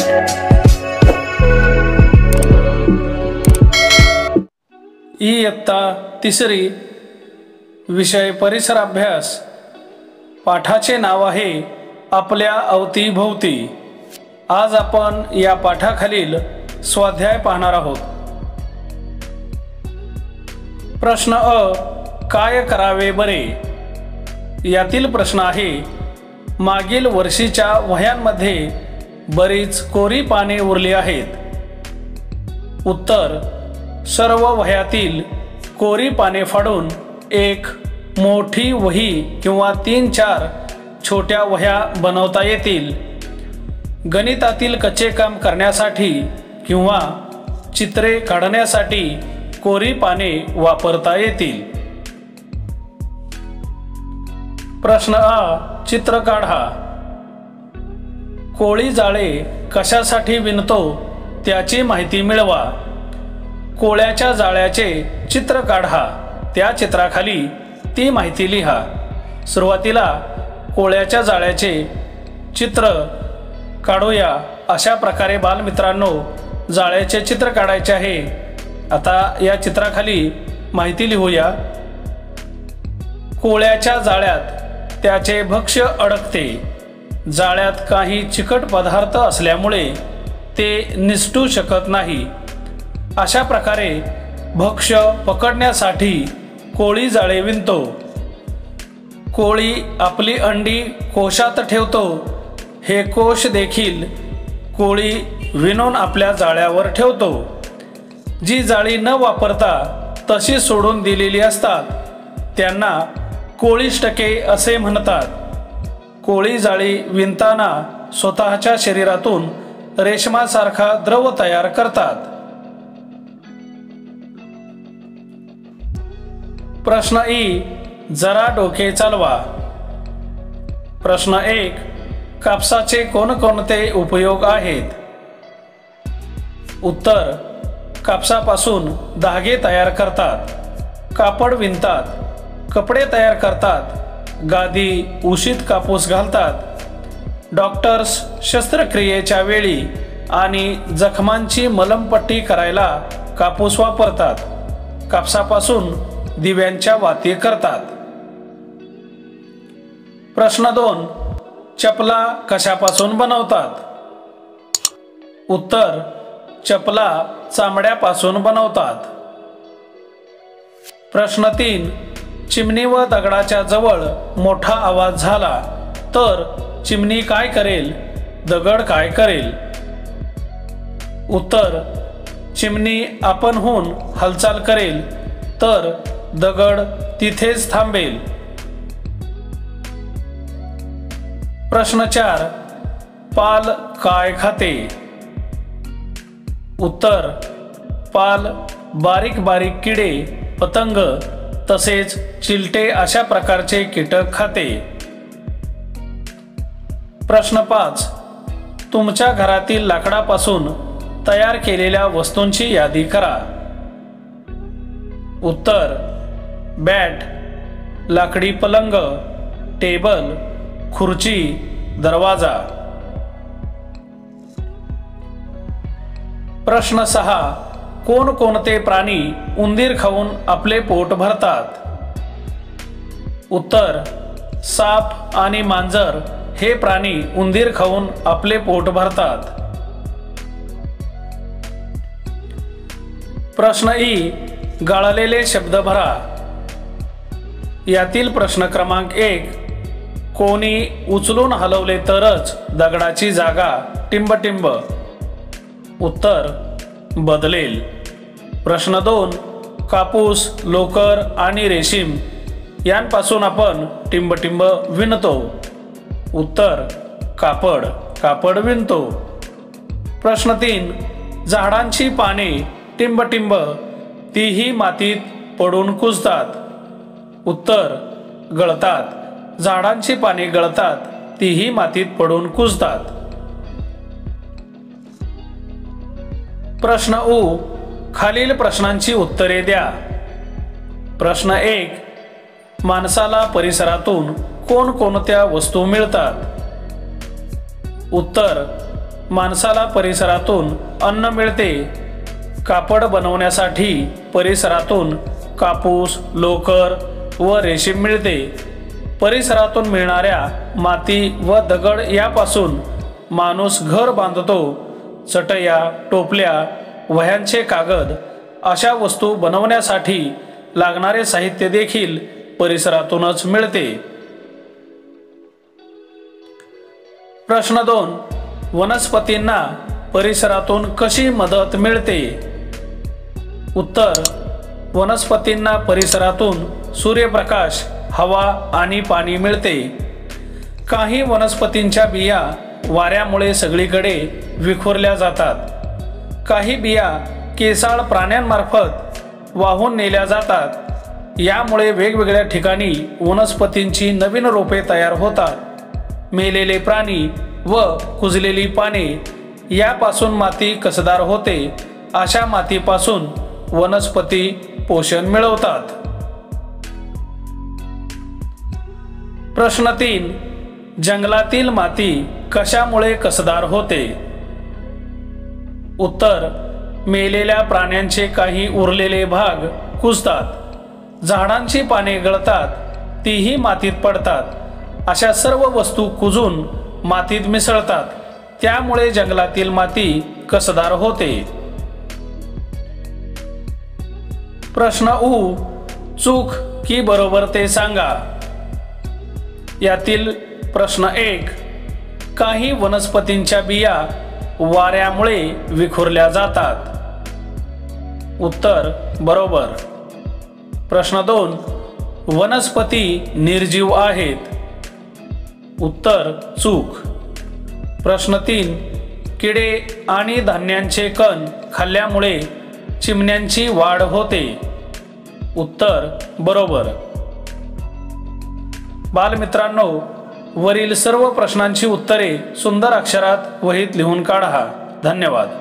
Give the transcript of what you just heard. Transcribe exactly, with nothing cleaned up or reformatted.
इयत्ता तिसरी विषय परिसर अभ्यास पाठाचे नाव आहे आपल्या अवतीभोवती। आज आपण या पाठाखालील स्वाध्याय पाहणार आहोत। प्रश्न अ, काय करावे बरे? यातील प्रश्न आहे, मागील वर्षीच्या वह्यांमध्ये बरीच कोरी पाने उरली आहेत। उत्तर, सर्व वह्यातील कोरी पाने फाडून एक मोठी वही किंवा तीन चार छोट्या वह्या बनवता येतील। गणितातील कच्चे काम करण्यासाठी किंवा चित्रे काढण्यासाठी कोरी पाने वापरता येतील। प्रश्न आ, चित्र काढा। कोळी जाळे कशासाठी विणतो त्याची माहिती मिळवा। कोळ्याच्या जाळ्याचे चित्र काढा, त्या चित्राखाली ती माहिती लिहा। सुरुवातीला कोळ्याच्या जाळ्याचे चित्र काढूया। अशा प्रकारे बालमित्रांनो जाळ्याचे चित्र काढायचे आहे। आता या चित्राखाली माहिती लिहूया। कोळ्याच्या जाळ्यात त्याचे भक्ष्य अडकते। जाळ्यात काही चिकट पदार्थ असल्यामुळे ते निसटू शकत नाही। अशा प्रकारे भक्ष्य पकडण्यासाठी कोळी जाळे विणतो। कोळी आपली अंडी कोशात ठेवतो। हे कोश देखील कोळी विणून आपल्या जाळ्यावर ठेवतो। जी जाळी न वापरता तशी सोडून दिलेली असतात त्यांना कोळिष्टके असे म्हणतात। कोळी जाळी विणताना स्वतःच्या शरीरातून रेशमासारखा द्रव तयार करतात। प्रश्न ई, जरा डोके चालवा। प्रश्न एक, कापसाचे कोणकोणते उपयोग आहेत? उत्तर, कापसापासून धागे तयार करतात, कापड विणतात, कपडे तयार करतात, गादी उशीत कापूस घालतात, डॉक्टर्स शस्त्रक्रियेच्या वेळी आणि जखमांची मलमपट्टी करायला कापूस वापरतात, कापसापासून दिव्यांच्या वाती करतात। प्रश्न दोन, चपला कशापासून बनवतात? उत्तर, चपला चामड्यापासून बनवतात। प्रश्न तीन, चिमणी व दगडाच्या जवळ मोठा आवाज झाला तर चिमणी काय करेल, दगड काय करेल? उत्तर, चिमणी आपणहून हालचाल करेल तर दगड तिथेच थांबेल। प्रश्न चार, पाल काय खाते? उत्तर, पाल बारीक बारीक किडे, पतंग तसेच चिलटे अशा प्रकारचे कीटक खाते। प्रश्न पाच, तुमच्या घरातील लाकडापासून तयार केलेल्या वस्तूंची यादी करा। उत्तर, बॅट, लाकडी पलंग, टेबल, खुर्ची, दरवाजा। प्रश्न सहा, कोणकोणते प्राणी उंदीर खाऊन आपले पोट भरतात? उत्तर, साप आणि मांजर हे प्राणी उंदीर खाऊन आपले पोट भरतात। प्रश्न ई, गाळलेले शब्द भरा। यातील प्रश्न क्रमांक एक, कोणी उचलून हलवले तरच दगडाची जागा टिंबटिंब। उत्तर, बदलेल। प्रश्न दोन, कापूस, लोकर आणि रेशीम यांपासून आपण टिंबटिंब विणतो। उत्तर, कापड, कापड विणतो। प्रश्न तीन, झाडांची पाने टिंबटिंब तीही मातीत पडून कुजतात। उत्तर, गळतात, झाडांची पाने गळतात, तीही मातीत पडून कुजतात। प्रश्न उ, खालील प्रश्नांची उत्तरे द्या। प्रश्न एक, माणसाला परिसरातून कोणकोणत्या वस्तू मिळतात? उत्तर, माणसाला परिसरातून अन्न मिळते. कापड बनवण्यासाठी परिसरातून कापूस, लोकर व रेशीम मिळते. परिसरातून मिळणाऱ्या माती व दगड यापासून माणूस घर बांधतो. चटया, टोपल्या, वह्यांचे कागद अशा वस्तू बनवण्यासाठी लागणारे साहित्य देखील परिसरातूनच मिळते. प्रश्न दोन. वनस्पतींना परिसरातून कशी मदत मिळते? उत्तर. वनस्पतींना परिसरातून सूर्यप्रकाश, हवा आणि पाणी मिळते. काही वनस्पतींच्या बिया वाऱ्यामुळे सगळीकडे विखुरल्या जातात. काही बिया केसाळ प्राण्यांमार्फत वाहून नेल्या जातात. यामुळे वेगवेगळ्या ठिकाणी वनस्पतींची नवीन रोपे तयार होतात. मेलेले प्राणी व कुजलेली पाने यापासून माती कसदार होते. अशा मातीपासून वनस्पती पोषण मिळवतात. प्रश्न तीन. जंगलातील माती कशामुळे कसदार होते? उत्तर. मेलेल्या प्राण्यांचे काही उरलेले भाग कुजतात. झाडांची पाने गळतात, तीही मातीत पडतात. अशा सर्व वस्तू कुजून मातीत मिसळतात. त्यामुळे जंगलातील माती कसदार होते. प्रश्न उ. चूक की बरोबर ते सांगा. यातील प्रश्न एक. काही वनस्पतींच्या बिया वाऱ्यामुळे विखुरल्या जातात. उत्तर बरोबर. प्रश्न दोन. वनस्पती निर्जीव आहेत. उत्तर चूक. प्रश्न तीन. किडे आणि धान्यांचे कण खाल्ल्यामुळे चिमण्यांची वाढ होते. उत्तर बरोबर. बालमित्रांनो, वरील सर्व प्रश्नांची उत्तरे सुंदर अक्षरात वहीत लिहून काढा. धन्यवाद.